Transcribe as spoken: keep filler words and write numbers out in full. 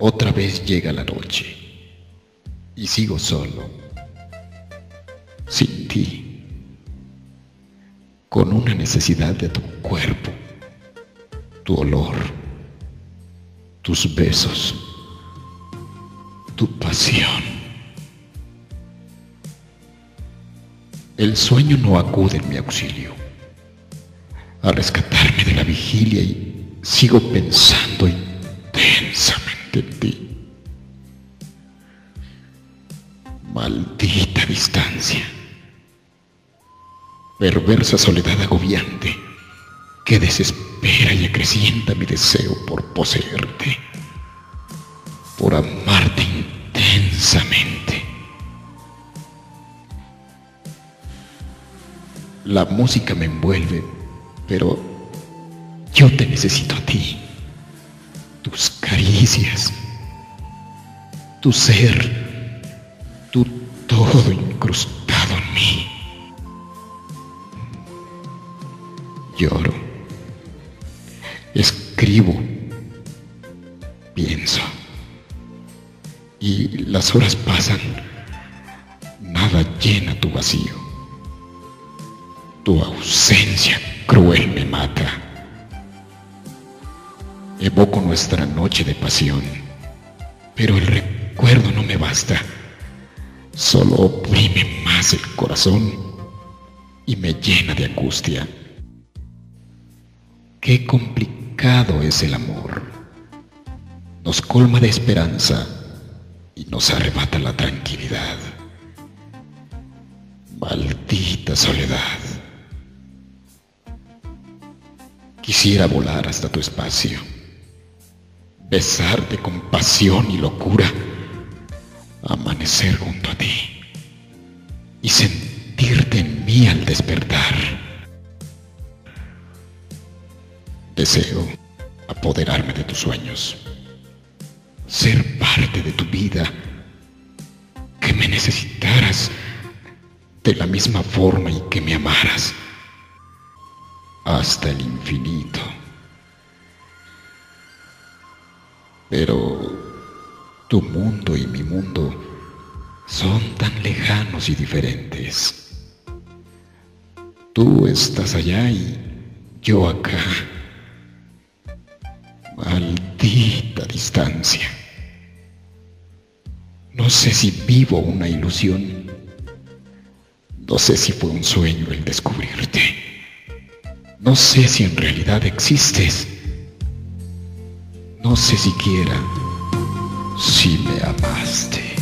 Otra vez llega la noche y sigo solo, sin ti, con una necesidad de tu cuerpo, tu olor, tus besos, tu pasión. El sueño no acude en mi auxilio a rescatarme de la vigilia y sigo pensando intensamente en ti. Maldita distancia, perversa soledad agobiante que desespera y acrecienta mi deseo por poseerte, por amarte intensamente. La música me envuelve, pero yo te necesito a ti, tus caricias, tu ser, tu todo incrustado en mí. Lloro, escribo, pienso, y las horas pasan, nada llena tu vacío. Tu ausencia cruel me mata. Evoco nuestra noche de pasión, pero el recuerdo no me basta. Solo oprime más el corazón y me llena de angustia. Qué complicado es el amor. Nos colma de esperanza y nos arrebata la tranquilidad. Maldita soledad. Quisiera volar hasta tu espacio, besarte con pasión y locura, amanecer junto a ti y sentirte en mí al despertar. Deseo apoderarme de tus sueños, ser parte de tu vida, que me necesitaras de la misma forma y que me amaras hasta el infinito. Pero tu mundo y mi mundo son tan lejanos y diferentes. Tú estás allá y yo acá. Maldita distancia. No sé si vivo una ilusión. No sé si fue un sueño el descubrirte. No sé si en realidad existes. No sé siquiera si me amaste.